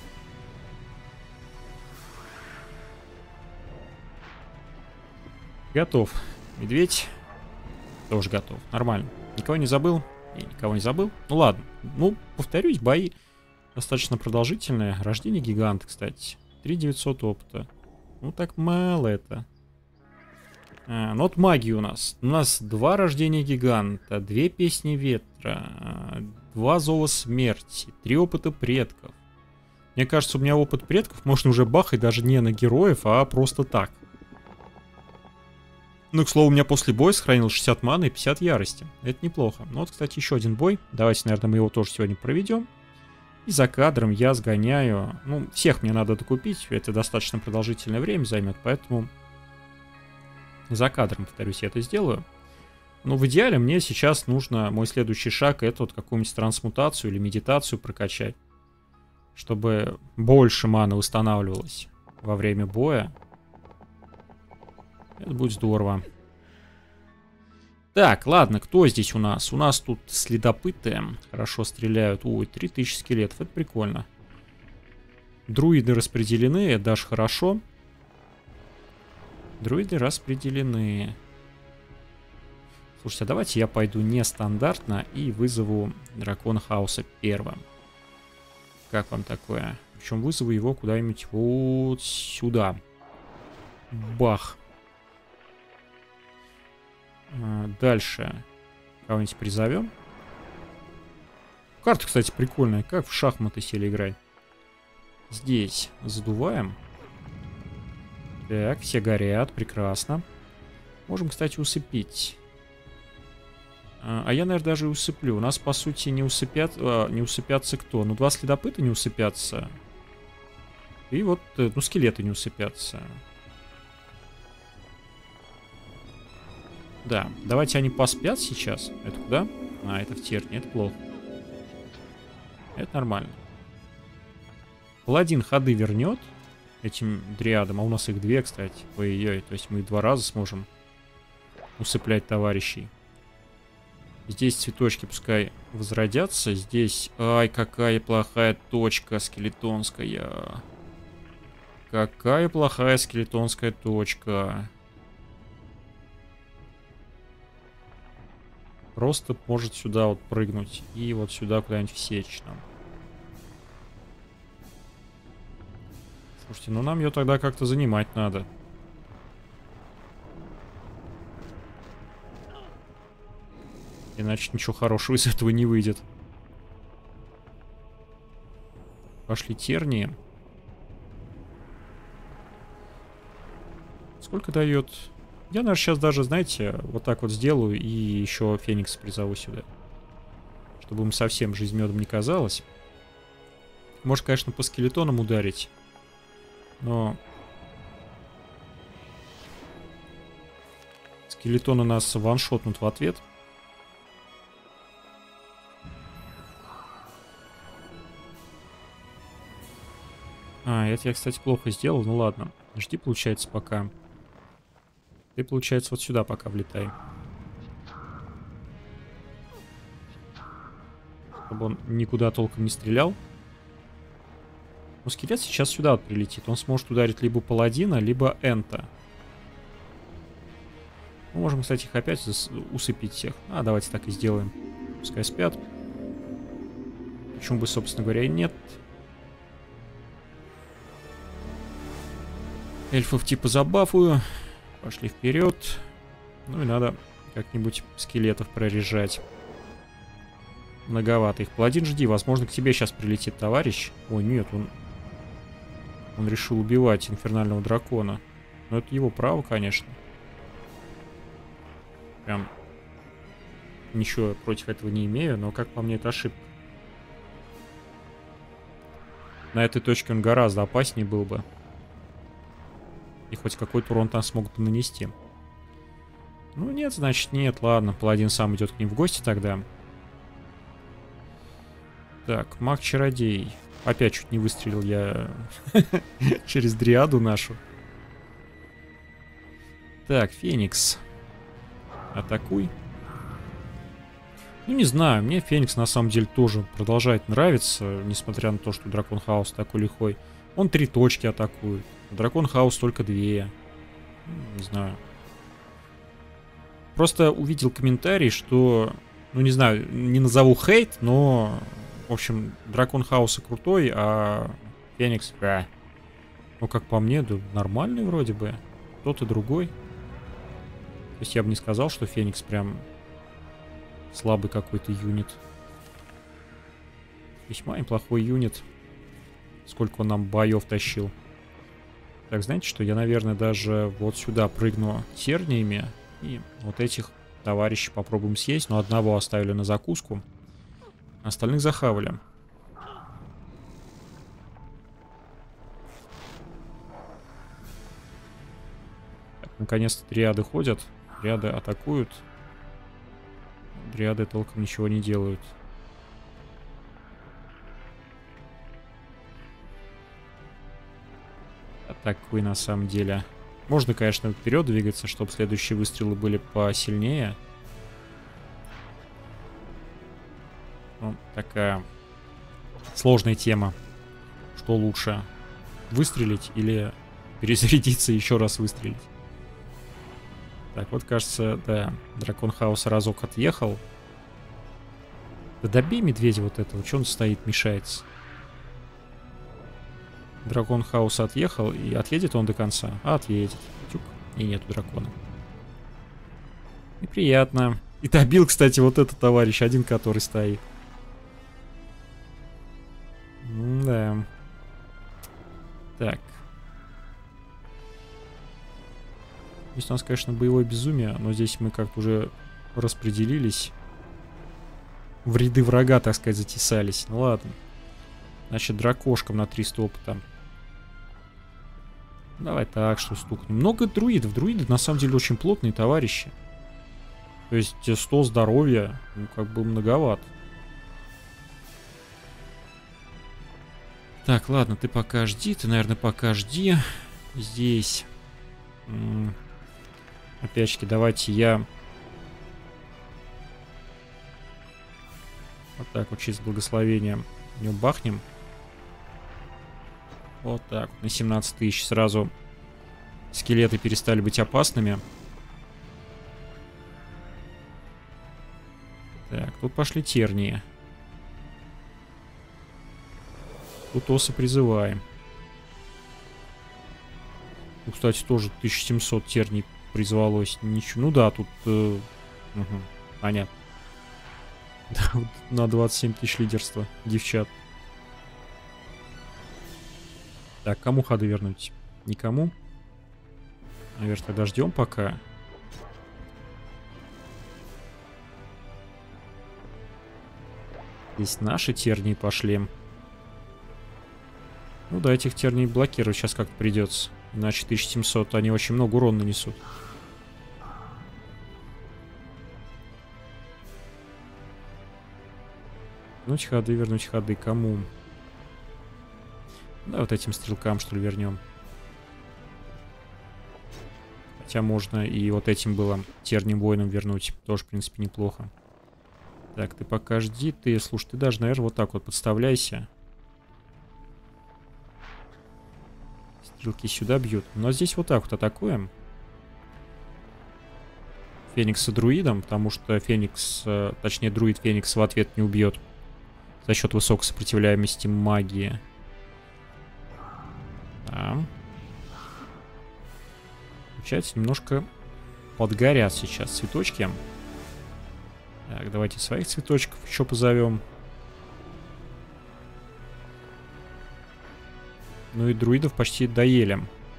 S1: Готов. Медведь тоже готов, нормально. Никого не забыл? Я никого не забыл. Ну ладно, ну, повторюсь, бои достаточно продолжительные. Рождение гиганта, кстати. три тысячи девятьсот опыта. Ну так мало это. А, ну вот магии у нас. У нас два рождения гиганта, две песни ветра, два зова смерти, три опыта предков. Мне кажется, у меня опыт предков можно уже бахать даже не на героев, а просто так. Ну, к слову, у меня после боя сохранил шестьдесят маны и пятьдесят ярости. Это неплохо. Ну вот, кстати, еще один бой. Давайте, наверное, мы его тоже сегодня проведем. И за кадром я сгоняю. Ну, всех мне надо докупить. Это достаточно продолжительное время займет, поэтому За кадром, повторюсь, я это сделаю. Но в идеале мне сейчас нужно, мой следующий шаг, это вот какую-нибудь трансмутацию или медитацию прокачать. Чтобы больше маны восстанавливалось во время боя. Это будет здорово. Так, ладно, кто здесь у нас? У нас тут следопыты. Хорошо стреляют. Ой, три тысячи скелетов, это прикольно. Друиды распределены, это даже хорошо. Друиды распределены. Слушайте, а давайте я пойду нестандартно и вызову дракона хаоса первым. Как вам такое? Причем вызову его куда-нибудь вот сюда. Бах. А, дальше. Кого-нибудь призовем. Карта, кстати, прикольная. Как в шахматы сели играть. Здесь задуваем. Так, все горят. Прекрасно. Можем, кстати, усыпить. А я, наверное, даже усыплю. У нас, по сути, не, усыпят, а, не усыпятся кто? Ну, два следопыта не усыпятся. И вот, ну, скелеты не усыпятся. Да, давайте они поспят сейчас. Это куда? А, это в терне, это плохо. Это нормально. Паладин ходы вернет этим дриадам. А у нас их две, кстати. Ой-ой-ой, то есть мы два раза сможем усыплять товарищей. Здесь цветочки пускай возродятся. Здесь... Ай, какая плохая точка скелетонская. Какая плохая скелетонская точка. Просто может сюда вот прыгнуть. И вот сюда куда-нибудь всечь нам. Слушайте, ну нам ее тогда как-то занимать надо. Иначе ничего хорошего из этого не выйдет. Пошли тернии. Сколько дает? Я, наверное, сейчас даже, знаете, вот так вот сделаю и еще Феникс призову сюда. Чтобы им совсем жизнь медом не казалось. Может, конечно, по скелетонам ударить. Но... Скелетоны нас ваншотнут в ответ. А, это я, кстати, плохо сделал. Ну ладно. Жди, получается, пока. Ты, получается, вот сюда пока влетай. Чтобы он никуда толком не стрелял. Но скелет сейчас сюда вот прилетит. Он сможет ударить либо паладина, либо энта. Мы можем, кстати, их опять усыпить всех. А, давайте так и сделаем. Пускай спят. Почему бы, собственно говоря, и нет. Эльфов типа забафую. Пошли вперед. Ну и надо как-нибудь скелетов прорежать. Многовато их. Паладин, жди. Возможно, к тебе сейчас прилетит товарищ. Ой, нет, он... Он решил убивать инфернального дракона. Но это его право, конечно. Прям... Ничего против этого не имею, но, как по мне, это ошибка. На этой точке он гораздо опаснее был бы. И хоть какой-то урон там смогут бы нанести. Ну нет, значит нет, ладно. Паладин сам идет к ним в гости тогда. Так, маг-чародей. Опять чуть не выстрелил я через дриаду нашу. Так, Феникс. Атакуй. Ну не знаю, мне Феникс на самом деле тоже продолжает нравиться. Несмотря на то, что Дракон Хаос такой лихой. Он три точки атакует. Дракон Хаус только две. Не знаю. Просто увидел комментарий, что... Ну, не знаю, не назову хейт, но... В общем, Дракон Хауса крутой, а Феникс... А. Ну, как по мне, да нормальный вроде бы. Тот и другой. То есть я бы не сказал, что Феникс прям... Слабый какой-то юнит. Весьма неплохой юнит. Сколько он нам боев тащил. Так, знаете что, я, наверное, даже вот сюда прыгну терниями. И вот этих товарищей попробуем съесть. Но одного оставили на закуску. Остальных захавали. Так, Наконец-то дриады ходят. Дриады атакуют. Дриады толком ничего не делают. Атакуй на самом деле. Можно, конечно, вперед двигаться, чтобы следующие выстрелы были посильнее. Ну, такая сложная тема. Что лучше? Выстрелить или перезарядиться и еще раз выстрелить? Так, вот кажется, да, дракон хаоса разок отъехал. Да добей медведя вот этого, что он стоит, мешается? Дракон хаоса отъехал, и отъедет он до конца? А, отъедет. Тюк. И нету дракона. Неприятно. И добил, кстати, вот этот товарищ, один, который стоит. Да. Так. Здесь у нас, конечно, боевое безумие, но здесь мы как-то уже распределились. В ряды врага, так сказать, затесались. Ну ладно. Значит, дракошкам на триста опыта. Давай так, что стукнем. Много друидов. Друиды, на самом деле, очень плотные товарищи. То есть сто здоровья, ну, как бы многовато. Так, ладно, ты пока жди. Ты, наверное, пока жди. Здесь... Опять-таки, давайте я... Вот так вот через благословение в него бахнем. Вот так, на семнадцать тысяч сразу скелеты перестали быть опасными. Так, тут пошли тернии. Тут осы призываем. Ну, кстати, тоже тысяча семьсот терний призвалось. Ничего. Ну да, тут... Э, угу, понятно. На двадцать семь тысяч лидерства, девчат. Так, кому ходы вернуть? Никому. Наверное, тогда ждем пока. Здесь наши тернии пошли. Ну да, этих терний блокировать сейчас как-то придется. Иначе тысяча семьсот, они очень много урона нанесут. Вернуть ходы, вернуть ходы. Кому? Да, вот этим стрелкам, что ли, вернем. Хотя можно и вот этим было терним воинам вернуть. Тоже, в принципе, неплохо. Так, ты пока жди. Ты, слушай, ты даже, наверное, вот так вот подставляйся. Стрелки сюда бьют. Но здесь вот так вот атакуем. Феникса друидом, потому что Феникс, точнее, друид Феникс в ответ не убьет. За счет высокой сопротивляемости магии. Да. Получается, немножко подгорят сейчас цветочки. Так, давайте своих цветочков еще позовем. Ну и друидов почти доели.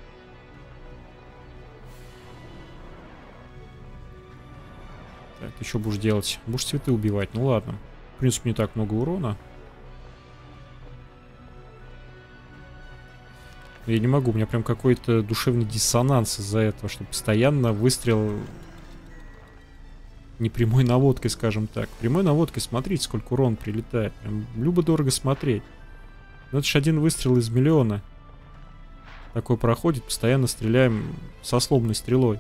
S1: Так, ты что будешь делать? Будешь цветы убивать? Ну ладно. В принципе, не так много урона. Я не могу, у меня прям какой-то душевный диссонанс из-за этого, что постоянно выстрел не прямой наводкой, скажем так. Прямой наводкой, смотрите, сколько урона прилетает. Прям любо-дорого смотреть. Но это же один выстрел из миллиона. Такой проходит, постоянно стреляем со сломанной стрелой.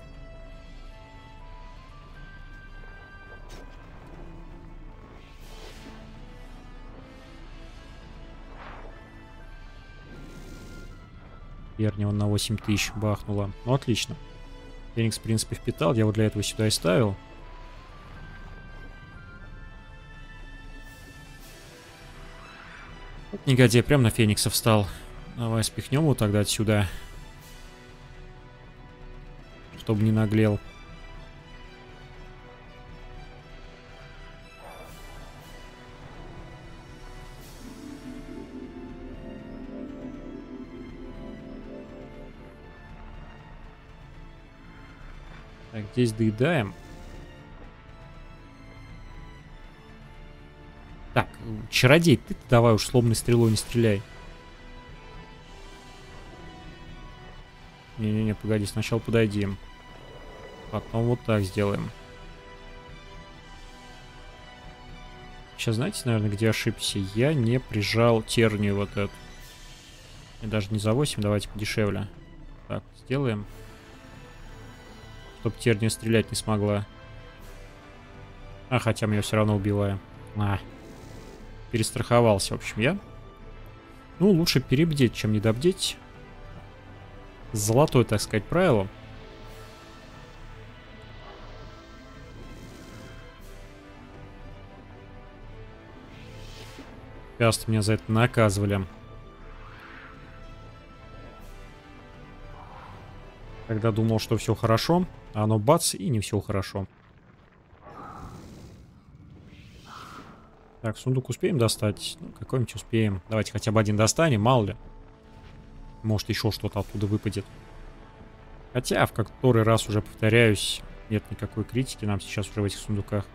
S1: Вернее, он на восемь тысяч бахнула. Ну, отлично. Феникс, в принципе, впитал. Я вот для этого сюда и ставил. Вот негодяй прям на Феникса встал. Давай спихнем его тогда отсюда. Чтобы не наглел. Так, здесь доедаем. Так, чародей, ты давай уж сломанной стрелой не стреляй. Не-не-не, погоди, сначала подойди. Потом вот так сделаем. Сейчас знаете, наверное, где ошибся? Я не прижал тернию вот эту. И даже не за восемь, давайте подешевле. Так, сделаем. Чтоб терния стрелять не смогла. А, хотя мы ее все равно убиваем. А, перестраховался, в общем, я. Ну, лучше перебдеть, чем недобдеть. Золотое, так сказать, правило. Часто меня за это наказывали. Когда думал, что все хорошо, а оно бац, и не все хорошо. Так, сундук успеем достать? Ну, какой-нибудь успеем. Давайте хотя бы один достанем, мало ли. Может, еще что-то оттуда выпадет. Хотя, в который раз уже повторяюсь, нет никакой критики нам сейчас уже в этих сундуках.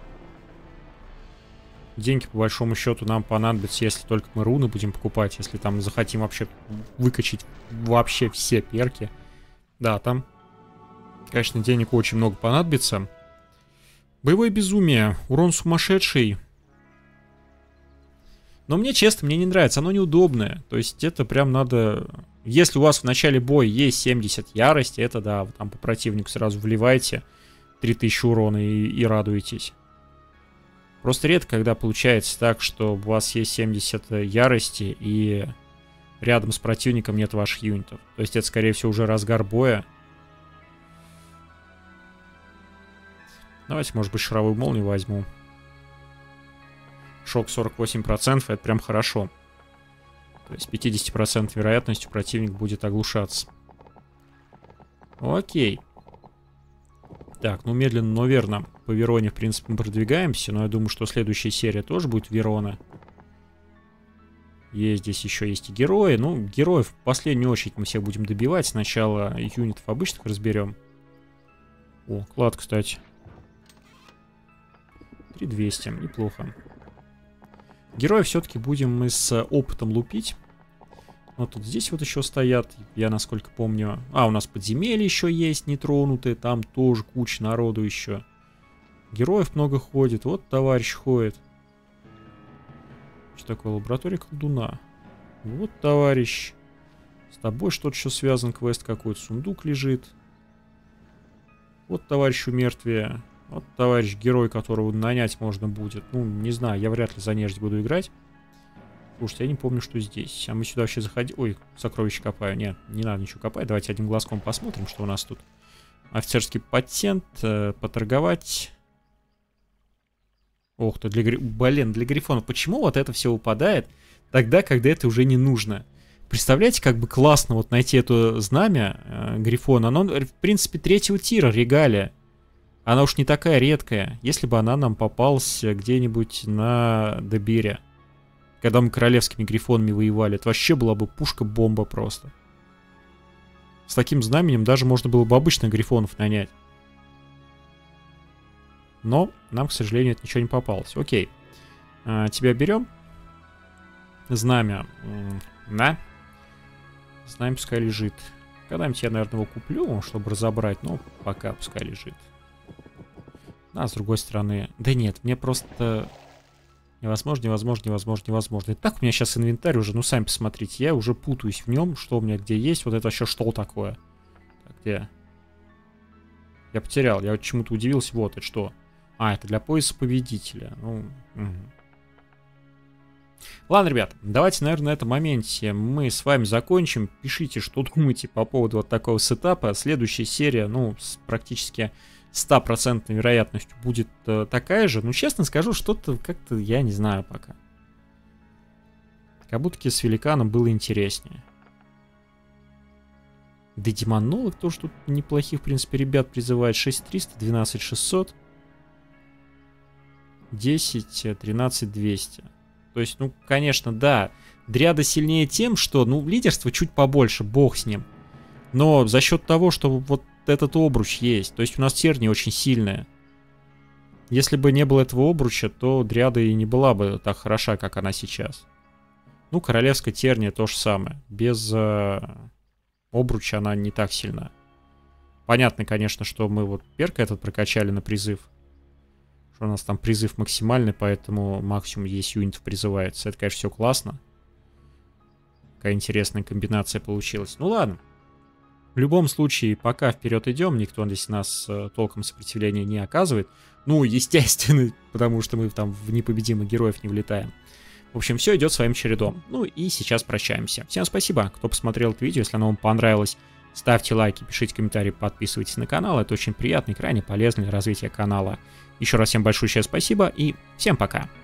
S1: Деньги, по большому счету, нам понадобятся, если только мы руны будем покупать. Если там захотим вообще выкачать вообще все перки. Да, там, конечно, денег очень много понадобится. Боевое безумие. Урон сумасшедший. Но мне, честно, мне не нравится. Оно неудобное. То есть это прям надо... Если у вас в начале боя есть семьдесят ярости, это да, вы там по противнику сразу вливаете три тысячи урона и, и радуетесь. Просто редко, когда получается так, что у вас есть семьдесят ярости и рядом с противником нет ваших юнитов. То есть это, скорее всего, уже разгар боя. Давайте, может быть, шаровую молнию возьму. Шок сорок восемь процентов, это прям хорошо. То есть пятьдесят процентов вероятностью противник будет оглушаться. Окей. Так, ну медленно, но верно. По Вероне, в принципе, мы продвигаемся. Но я думаю, что следующая серия тоже будет Верона. Есть здесь еще есть и герои. Ну, героев в последнюю очередь мы всех будем добивать. Сначала юнитов обычных разберем. О, клад, кстати. три тысячи двести, неплохо. Героев все-таки будем мы с опытом лупить. Вот тут здесь вот еще стоят, я насколько помню. А, у нас подземелья еще есть, нетронутые. Там тоже куча народу еще. Героев много ходит. Вот товарищ ходит. Что такое? Лаборатория колдуна. Вот товарищ. С тобой что-то еще связан, квест какой-то. Сундук лежит. Вот товарищ у мертвия. Вот товарищ герой, которого нанять можно будет. Ну, не знаю, я вряд ли за нежить буду играть. Слушайте, я не помню, что здесь. А мы сюда вообще заходим... Ой, сокровища копаю. Нет, не надо ничего копать. Давайте одним глазком посмотрим, что у нас тут. Офицерский патент. Э, поторговать. Ох ты, для... Блин, для грифонов. Почему вот это все упадает тогда, когда это уже не нужно? Представляете, как бы классно вот найти это знамя э, грифона. Оно, в принципе, третьего тира, регалия. Она уж не такая редкая. Если бы она нам попалась где-нибудь на Дебире. Когда мы королевскими грифонами воевали, это вообще была бы пушка-бомба просто. С таким знаменем даже можно было бы обычных грифонов нанять. Но нам, к сожалению, это ничего не попалось. Окей. А, тебя берем. Знамя. На. Знамя пускай лежит. Когда-нибудь я, наверное, его куплю, чтобы разобрать. Но пока пускай лежит. А с другой стороны... Да нет, мне просто... Невозможно, невозможно, невозможно, невозможно. И так у меня сейчас инвентарь уже, ну сами посмотрите, я уже путаюсь в нем, что у меня где есть. Вот это вообще что такое? Так, где? Я потерял, я вот чему-то удивился. Вот, это что? А, это для пояса победителя. Ну, угу. Ладно, ребят, давайте, наверное, на этом моменте мы с вами закончим. Пишите, что думаете по поводу вот такого сетапа. Следующая серия, ну, с практически... стопроцентной вероятностью будет э, такая же. Ну, честно скажу, что-то как-то я не знаю пока. Как будто с великаном было интереснее. Да демонолог тоже тут неплохих, в принципе, ребят призывает. шесть триста, двенадцать шестьсот. десять, тринадцать двести. То есть, ну, конечно, да. Дриада сильнее тем, что, ну, лидерство чуть побольше, бог с ним. Но за счет того, что вот этот обруч есть. То есть у нас терния очень сильная. Если бы не было этого обруча, то дриада и не была бы так хороша, как она сейчас. Ну, королевская терния то же самое. Без э, обруча она не так сильна. понятно, конечно, что мы вот перк этот прокачали на призыв. Что у нас там призыв максимальный, поэтому максимум десять юнитов призывается. Это, конечно, все классно. Какая интересная комбинация получилась. Ну ладно. В любом случае, пока вперед идем, никто здесь нас э, толком сопротивления не оказывает. Ну, естественно, потому что мы там в непобедимых героев не влетаем. В общем, все идет своим чередом. Ну и сейчас прощаемся. Всем спасибо, кто посмотрел это видео. Если оно вам понравилось, ставьте лайки, пишите комментарии, подписывайтесь на канал. Это очень приятно и крайне полезно для развития канала. Еще раз всем большое спасибо и всем пока.